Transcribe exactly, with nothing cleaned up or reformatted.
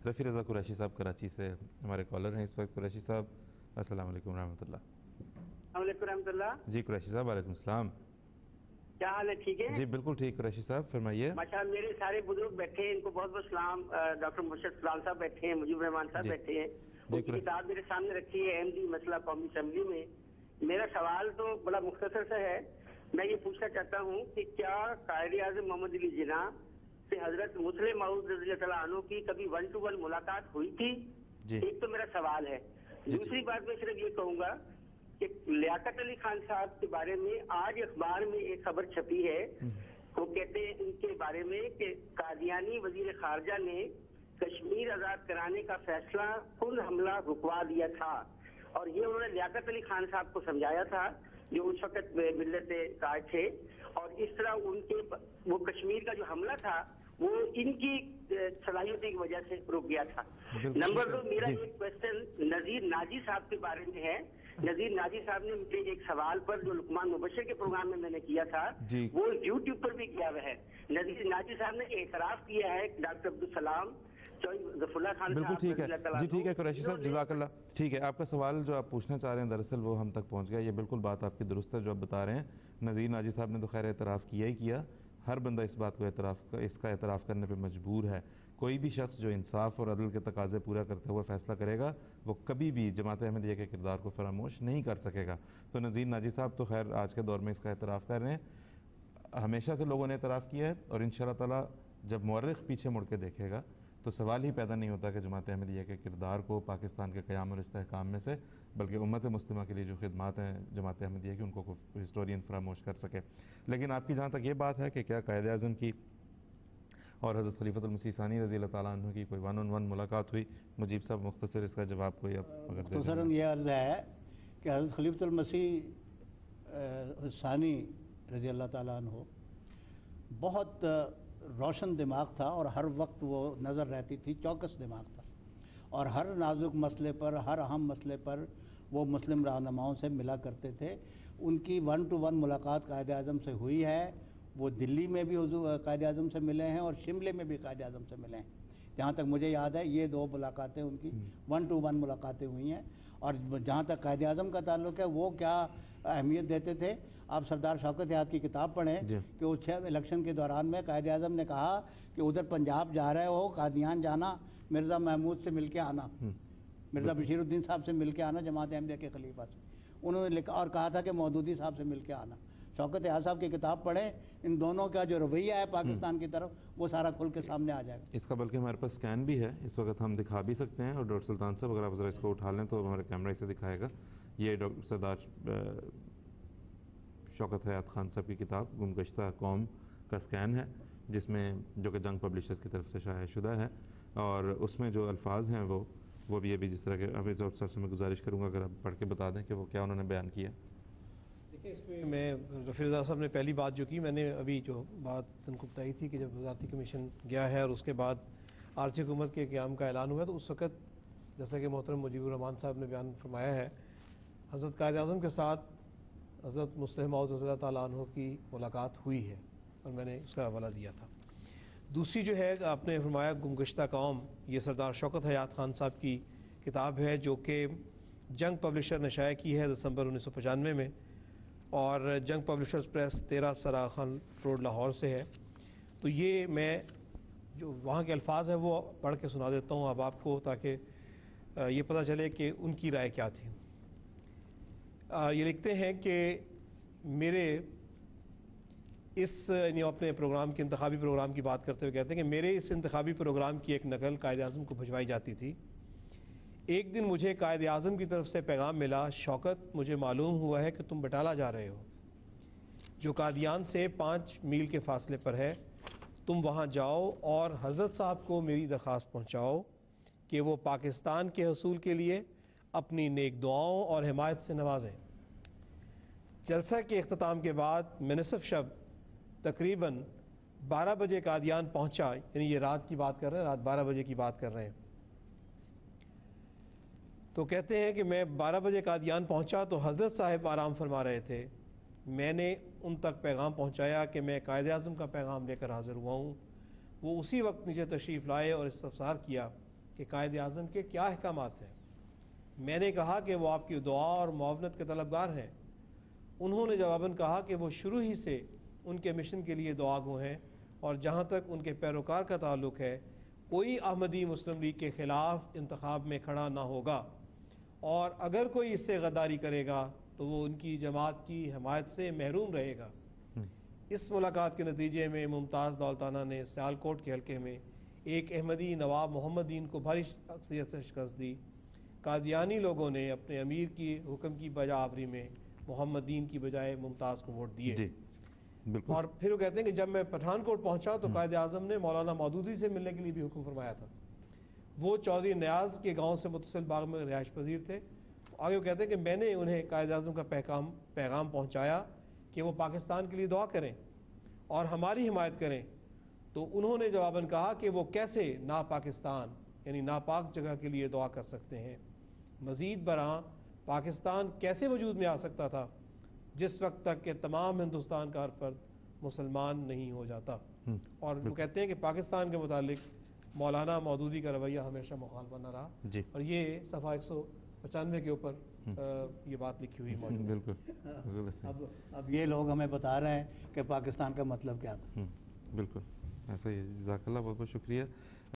رفیع رضا قریشی صاحب کراچی سے ہمارے کالر ہیں اس وقت۔ قریشی صاحب السلام علیکم ورحمۃ اللہ۔ السلام علیکم رحمۃ اللہ۔ جی قریشی صاحب وعلیکم السلام۔ کیا حال ہے؟ ٹھیک ہے جی بالکل ٹھیک۔ قریشی صاحب فرمائیے۔ ماشاء اللہ، میرے سارے بزرگ بیٹھے ہیں، ان کو بہت بہت سلام۔ ڈاکٹر مرشد سلام صاحب بیٹھے ہیں، مجیب الرحمان صاحب بیٹھے ہیں، ان کی کتاب میرے سامنے رکھی ہے، احمدی مسئلہ قومی اسمبلی میں۔ میرا سوال تو بڑا مختصر سا ہے، میں یہ پوچھنا چاہتا ہوں کہ کیا قائد اعظم محمد علی جناح سے حضرت مسلم موعود رضی اللہ تعالیٰ عنہ کی کبھی ون ٹو ون ملاقات ہوئی تھی؟ ایک تو میرا سوال ہے۔ دوسری بات میں صرف یہ کہوں گا کہ لیاقت علی خان صاحب کے بارے میں آج اخبار میں ایک خبر چھپی ہے، وہ کہتے ہیں ان کے بارے میں کہ قادیانی وزیر خارجہ نے کشمیر آزاد کرانے کا فیصلہ کل حملہ رکوا دیا تھا، اور یہ انہوں نے لیاقت علی خان صاحب کو سمجھایا تھا جو اس وقت ملت قائد تھے، اور اس طرح ان کے وہ کشمیر کا جو حملہ تھا وہ ان کی صلاحیتوں کی وجہ سے رک گیا تھا۔ نمبر دو، میرا ایک کوشچن نذیر ناجی صاحب کے بارے میں ہے۔ نذیر ناجی صاحب نے مجھے ایک سوال پر جو لقمان مبشر کے پروگرام میں میں نے کیا تھا وہ یوٹیوب پر بھی کیا ہوا ہے۔ نذیر ناجی صاحب نے اعتراف کیا ہے ڈاکٹر عبدالسلام ظفر اللہ خان بالکل ٹھیک ہے۔ جی ٹھیک ہے قریشی صاحب، جزاک اللہ۔ ٹھیک ہے، آپ کا سوال جو آپ پوچھنا چاہ رہے ہیں دراصل وہ ہم تک پہنچ گیا۔ یہ بالکل بات آپ کی درست ہے جو آپ بتا رہے ہیں۔ نذیر ناجی صاحب نے تو خیر اعتراف کیا ہی کیا، ہر بندہ اس بات کو اعتراف اس کا اعتراف کرنے پہ مجبور ہے۔ کوئی بھی شخص جو انصاف اور عدل کے تقاضے پورا کرتے ہوئے فیصلہ کرے گا وہ کبھی بھی جماعت احمدیہ کے کردار کو فراموش نہیں کر سکے گا۔ تو نذیر ناجی صاحب تو خیر آج کے دور میں اس کا اعتراف کر رہے ہیں، ہمیشہ سے لوگوں نے اعتراف کیا ہے، اور انشاءاللہ تعالی جب مورخ پیچھے مڑ کے دیکھے گا تو سوال ہی پیدا نہیں ہوتا کہ جماعت احمدیہ کے کردار کو پاکستان کے قیام اور استحکام میں سے، بلکہ امت مسلمہ کے لیے جو خدمات ہیں جماعت احمدیہ کی ان کو ہسٹورین فراموش کر سکے۔ لیکن آپ کی جہاں تک یہ بات ہے کہ کیا قائد اعظم کی اور حضرت خلیفۃ المسیح ثانی رضی اللہ تعالیٰ عنہ کی کوئی ون آن ون ملاقات ہوئی، مجیب صاحب مختصر اس کا جواب کوئی اب اگر مختصراً یہ عرض ہے کہ حضرت خلیفۃ المسیح ثانی رضی اللہ تعالیٰ عنہ بہت روشن دماغ تھا، اور ہر وقت وہ نظر رہتی تھی، چوکس دماغ تھا، اور ہر نازک مسئلے پر، ہر اہم مسئلے پر وہ مسلم رہنماؤں سے ملا کرتے تھے۔ ان کی ون ٹو ون ملاقات قائد اعظم سے ہوئی ہے، وہ دلی میں بھی حضور قائد اعظم سے ملے ہیں اور شملے میں بھی قائد اعظم سے ملے ہیں۔ جہاں تک مجھے یاد ہے یہ دو ملاقاتیں ان کی ون ٹو ون ملاقاتیں ہوئی ہیں۔ اور جہاں تک قائد اعظم کا تعلق ہے وہ کیا اہمیت دیتے تھے، آپ سردار شوکت یاد کی کتاب پڑھیں کہ اس الیکشن کے دوران میں قائد اعظم نے کہا کہ ادھر پنجاب جا رہے ہو، قادیان جانا، مرزا محمود سے مل کے آنا، مرزا بشیر الدین صاحب سے مل کے آنا، جماعت احمدیہ کے خلیفہ سے انہوں نے لکھا، اور کہا تھا کہ مودودی صاحب سے مل کے آنا۔ شوکت یاد صاحب کی کتاب پڑھیں، ان دونوں کا جو رویہ ہے پاکستان کی طرف وہ سارا کھل کے سامنے آ جائے گا۔ اس کا بلکہ ہمارے پاس سکین بھی ہے، اس وقت ہم دکھا بھی سکتے ہیں، اور ڈاکٹر سلطان صاحب اگر آپ ذرا اس کو اٹھا لیں تو ہمارے کیمرہ اسے دکھائے گا۔ یہ ڈاکٹر سردار شوکت حیات خان صاحب کی کتاب گمگشتہ قوم کا سکین ہے، جس میں جو کہ جنگ پبلیشرز کی طرف سے شائع شدہ ہے، اور اس میں جو الفاظ ہیں وہ وہ بھی ابھی جس طرح کے ابھی ڈاکٹر صاحب سے میں گزارش کروں گا اگر آپ پڑھ کے بتا دیں کہ وہ کیا انہوں نے بیان کیا۔ دیکھیں اس میں میں رفیع رضا صاحب نے پہلی بات جو کی، میں نے ابھی جو بات ان کو بتائی تھی کہ جب وزارتی کمیشن گیا ہے اور اس کے بعد عارضی حکومت کے قیام کا اعلان ہوا تو اس وقت جیسا کہ محترم مجیب الرحمان صاحب نے بیان فرمایا ہے، حضرت قائد اعظم کے ساتھ حضرت مسلم موعود رضی اللہ تعالیٰ عنہ کی ملاقات ہوئی ہے، اور میں نے اس کا حوالہ دیا تھا۔ دوسری جو ہے آپ نے فرمایا گمگشتہ قوم، یہ سردار شوکت حیات خان صاحب کی کتاب ہے جو کہ جنگ پبلشر نے شائع کی ہے دسمبر انیس سو پچانوے میں، اور جنگ پبلشرز پریس تیرہ سرا خان روڈ لاہور سے ہے۔ تو یہ میں جو وہاں کے الفاظ ہیں وہ پڑھ کے سنا دیتا ہوں اب آپ کو، تاکہ یہ پتہ چلے کہ ان کی رائے کیا تھی۔ یہ لکھتے ہیں کہ میرے اس یعنی اپنے پروگرام کے انتخابی پروگرام کی بات کرتے ہوئے کہتے ہیں کہ میرے اس انتخابی پروگرام کی ایک نقل قائد اعظم کو بھجوائی جاتی تھی۔ ایک دن مجھے قائد اعظم کی طرف سے پیغام ملا، شوکت مجھے معلوم ہوا ہے کہ تم بٹالہ جا رہے ہو جو قادیان سے پانچ میل کے فاصلے پر ہے، تم وہاں جاؤ اور حضرت صاحب کو میری درخواست پہنچاؤ کہ وہ پاکستان کے حصول کے لیے اپنی نیک دعاؤں اور حمایت سے نوازیں۔ جلسہ کے اختتام کے بعد میں نصف شب تقریباً بارہ بجے قادیان پہنچا، یعنی یہ رات کی بات کر رہے ہیں، رات بارہ بجے کی بات کر رہے ہیں۔ تو کہتے ہیں کہ میں بارہ بجے قادیان پہنچا تو حضرت صاحب آرام فرما رہے تھے، میں نے ان تک پیغام پہنچایا کہ میں قائد اعظم کا پیغام لے کر حاضر ہوا ہوں۔ وہ اسی وقت نیچے تشریف لائے اور استفسار کیا کہ کہ قائد اعظم کے کیا احکامات ہیں۔ میں نے کہا کہ وہ آپ کی دعا اور معاونت کے طلبگار ہیں۔ انہوں نے جواباً کہا کہ وہ شروع ہی سے ان کے مشن کے لیے دعا گو ہیں، اور جہاں تک ان کے پیروکار کا تعلق ہے، کوئی احمدی مسلم لیگ کے خلاف انتخاب میں کھڑا نہ ہوگا، اور اگر کوئی اس سے غداری کرے گا تو وہ ان کی جماعت کی حمایت سے محروم رہے گا۔ اس ملاقات کے نتیجے میں ممتاز دولتانہ نے سیالکوٹ کے حلقے میں ایک احمدی نواب محمد دین کو بھاری اکثریت سے شکست دی۔ قادیانی لوگوں نے اپنے امیر کی حکم کی بجا آوری میں محمد دین کی بجائے ممتاز کو ووٹ دیے۔ جی بالکل۔ اور پھر وہ کہتے ہیں کہ جب میں پٹھان کوٹ پہنچا تو قائد اعظم نے مولانا مودودی سے ملنے کے لیے بھی حکم فرمایا تھا۔ وہ چودھری نیاز کے گاؤں سے متصل باغ میں رہائش پذیر تھے۔ آگے وہ کہتے ہیں کہ میں نے انہیں قائد اعظم کا پیغام پیغام پہنچایا کہ وہ پاکستان کے لیے دعا کریں اور ہماری حمایت کریں، تو انہوں نے جواباً کہا کہ وہ کیسے نا پاکستان یعنی ناپاک جگہ کے لیے دعا کر سکتے ہیں۔ مزید برآں پاکستان کیسے وجود میں آ سکتا تھا جس وقت تک کہ تمام ہندوستان کا ہر فرد مسلمان نہیں ہو جاتا۔ اور وہ کہتے ہیں کہ پاکستان کے متعلق مولانا مودودی کا رویہ ہمیشہ مخالفانہ رہا، جی اور یہ صفحہ ایک سو پچانوے کے اوپر یہ بات لکھی ہوئی موجود ہے۔ بالکل اب اب یہ لوگ ہمیں بتا رہے ہیں کہ پاکستان کا مطلب کیا تھا۔ بالکل ایسا ہی ہے۔ جزاک اللہ، بہت بہت شکریہ۔